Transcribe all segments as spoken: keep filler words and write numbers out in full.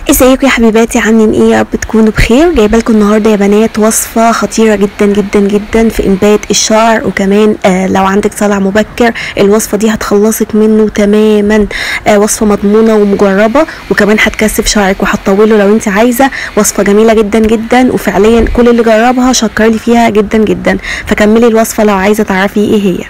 ازيكم يا حبيباتي؟ عاملين ايه؟ يا رب تكونوا بخير. جايبه لكم النهارده يا بنات وصفه خطيره جدا جدا جدا في انبات الشعر، وكمان آه لو عندك صلع مبكر الوصفه دي هتخلصك منه تماما. آه وصفه مضمونه ومجربه، وكمان هتكثف شعرك وهتطوله لو انت عايزه. وصفه جميله جدا جدا، وفعليا كل اللي جربها شكر لي فيها جدا جدا. فكملي الوصفه لو عايزه تعرفي ايه هي.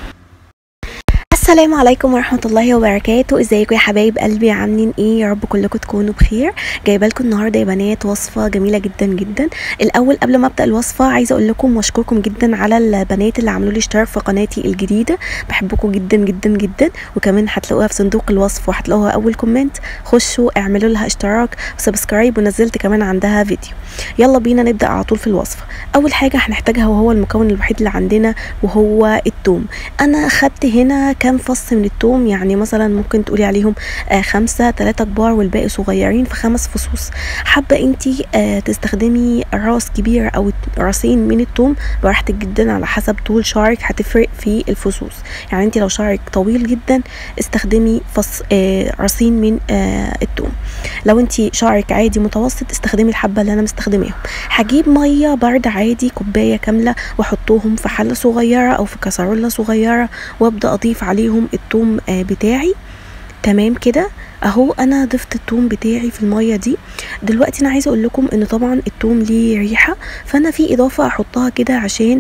السلام عليكم ورحمه الله وبركاته. ازيكم يا حبايب قلبي؟ عاملين ايه؟ يا رب كلكم تكونوا بخير. جايبه لكم النهارده يا بنات وصفه جميله جدا جدا. الاول قبل ما ابدا الوصفه عايزه اقول لكم واشكركم جدا على البنات اللي عملوا لي اشتراك في قناتي الجديده. بحبكم جدا جدا جدا، وكمان هتلاقوها في صندوق الوصف وهتلاقوها اول كومنت. خشوا اعملوا لها اشتراك وسبسكرايب، ونزلت كمان عندها فيديو. يلا بينا نبدا على طول في الوصفه. اول حاجه هنحتاجها وهو المكون الوحيد اللي عندنا وهو الثوم. انا اخدت هنا كام فص من الثوم، يعني مثلا ممكن تقولي عليهم آه خمسة، ثلاثة كبار والباقي صغيرين في خمس فصوص. حابة انتي آه تستخدمي راس كبير او راسين من الثوم براحتك جدا، على حسب طول شعرك هتفرق في الفصوص. يعني انتي لو شعرك طويل جدا استخدمي فص آه راسين من آه الثوم. لو انتي شعرك عادي متوسط استخدمي الحبة اللي انا مستخدماهم. هجيب مية بارده عادي كوباية كاملة واحطهم في حلة صغيرة او في كسرولة صغيرة، وابدا اضيف عليهم الثوم بتاعي. تمام كده اهو انا ضفت الثوم بتاعي في الميه دي. دلوقتي انا عايزه اقول لكم ان طبعا الثوم ليه ريحه، فانا في اضافه احطها كده عشان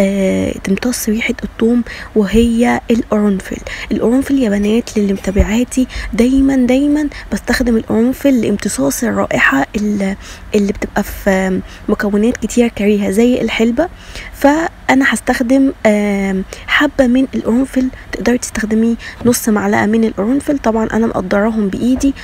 آه تمتص ريحه الثوم، وهي القرنفل. القرنفل يا بنات للي متابعاتي دايما دايما بستخدم القرنفل لامتصاص الرائحه اللي, اللي بتبقى في مكونات كتير كريهه زي الحلبه. فانا هستخدم آه حبه من القرنفل. تقدري تستخدمي نص معلقه من القرنفل، طبعا انا مقدراهم بايدي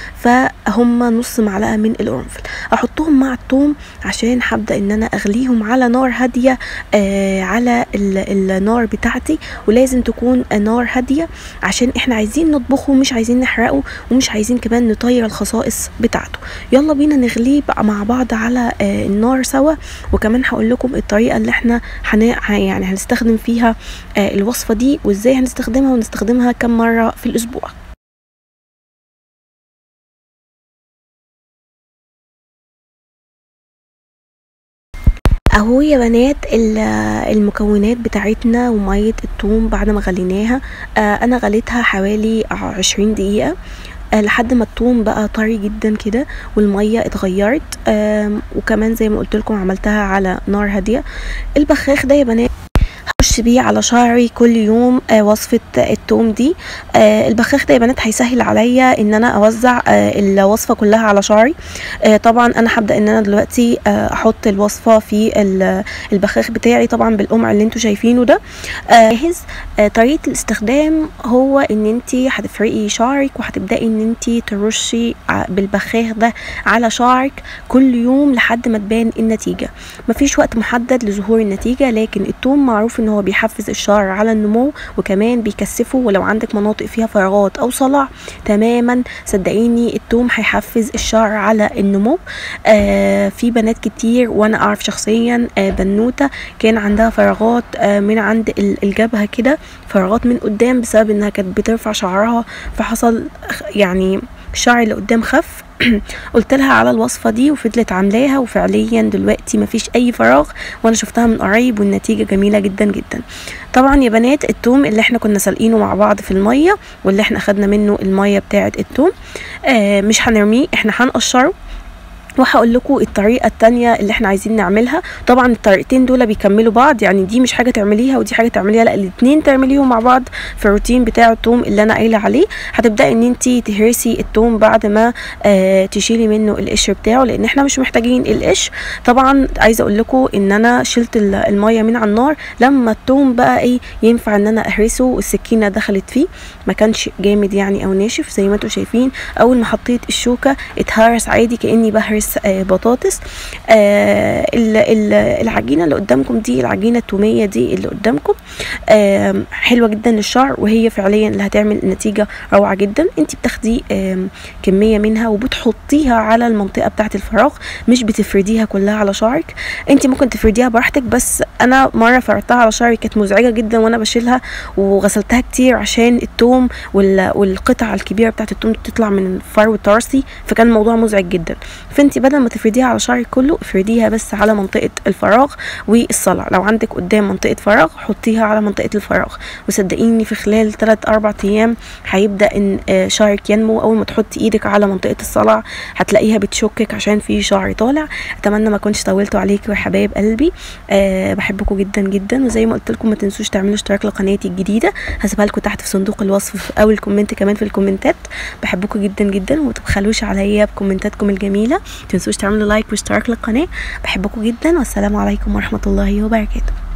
فهم نص معلقه من القرنفل. احطهم مع الثوم عشان هبدا ان انا اغليهم على نار هاديه آه على النار بتاعتي، ولازم تكون نار هاديه عشان احنا عايزين نطبخه مش عايزين نحرقه، ومش عايزين كمان نطير الخصائص بتاعته. يلا بينا نغليه مع بعض على آه النار سوا، وكمان هقول لكم الطريقه اللي احنا حن... يعني هنستخدم فيها آه الوصفه دي، وازاي هنستخدمها ونستخدمها كم مره في الاسبوع. اهو يا بنات المكونات بتاعتنا وميه الثوم بعد ما غليناها. آه انا غليتها حوالي عشرين دقيقه آه لحد ما الثوم بقى طري جدا كده والميه اتغيرت. آه وكمان زي ما قلت لكم عملتها على نار هاديه. البخاخ ده يا بنات هخش بيه على شعري كل يوم آه وصفه الثوم دي. آه البخاخ ده يا بنات هيسهل عليا ان انا اوزع آه الوصفه كلها على شعري. آه طبعا انا هبدا ان انا دلوقتي آه احط الوصفه في البخاخ بتاعي، طبعا بالقمع اللي انتوا شايفينه ده جاهز. آه آه طريقه الاستخدام هو ان انت هتفرقي شعرك وهتبداي ان انت ترشي بالبخاخ ده على شعرك كل يوم لحد ما تبان النتيجه. مفيش وقت محدد لظهور النتيجه، لكن الثوم معروف ان هو بيحفز الشعر على النمو وكمان بيكثفه. ولو عندك مناطق فيها فراغات او صلع تماما صدقيني الثوم هيحفز الشعر على النمو. آه في بنات كتير وانا اعرف شخصيا آه بنوته كان عندها فراغات آه من عند الجبهه كده، فراغات من قدام بسبب انها كانت بترفع شعرها، فحصل يعني الشعر اللي قدام خف. قلت لها على الوصفه دي وفضلت عاملاها، وفعليا دلوقتي مفيش اي فراغ، وانا شفتها من قريب والنتيجه جميله جدا جدا. طبعا يا بنات الثوم اللي احنا كنا سالقينه مع بعض في الميه واللي احنا اخدنا منه الميه بتاعه الثوم آه مش هنرميه، احنا هنقشره. وهقول لكم الطريقه الثانيه اللي احنا عايزين نعملها. طبعا الطريقتين دول بيكملوا بعض، يعني دي مش حاجه تعمليها ودي حاجه تعمليها، لا الاثنين تعمليهم مع بعض في الروتين بتاع الثوم اللي انا قايله عليه. هتبداي ان انت تهرسي الثوم بعد ما آه تشيلي منه القشر بتاعه، لان احنا مش محتاجين القشر. طبعا عايزه اقول لكم ان انا شلت الميه من على النار لما الثوم بقى ايه ينفع ان انا اهرسه، والسكينه دخلت فيه ما كانش جامد يعني او ناشف زي ما انتم شايفين. اول ما حطيت الشوكه اتهرس عادي كاني بهرس كيس آه بطاطس. آه العجينه اللي قدامكم دي، العجينه التوميه دي اللي قدامكم آه حلوه جدا للشعر، وهي فعليا اللي هتعمل نتيجه روعه جدا. انت بتاخدي آه كميه منها وبتحطيها على المنطقه بتاعه الفراغ، مش بتفرديها كلها على شعرك. انت ممكن تفرديها براحتك، بس انا مره فردتها على شعري كانت مزعجه جدا وانا بشيلها، وغسلتها كتير عشان التوم والقطع الكبيره بتاعه التوم تطلع من فروه راسي، فكان الموضوع مزعج جدا. فانت بدل ما تفرديها على شعرك كله، افرديها بس على منطقه الفراغ والصلع. لو عندك قدام منطقه فراغ حطيها على منطقه الفراغ، وصدقيني في خلال ثلاثة أربعة ايام هيبدا ان شعرك ينمو. اول ما تحطي ايدك على منطقه الصلع هتلاقيها بتشكك عشان في شعر طالع. اتمنى ما كنتش طولتوا عليكم يا حبايب قلبي. أه بحبكم جدا جدا، وزي ما قلت لكم ما تنسوش تعملوا اشتراك لقناتي الجديده، هسيبها لكم تحت في صندوق الوصف في اول كومنت كمان في الكومنتات. بحبكم جدا جدا، وما تبخلوش عليا بكومنتاتكم الجميله. ما تنسوش تعملوا لايك واشتراك للقناه. بحبكم جدا، والسلام عليكم ورحمه الله وبركاته.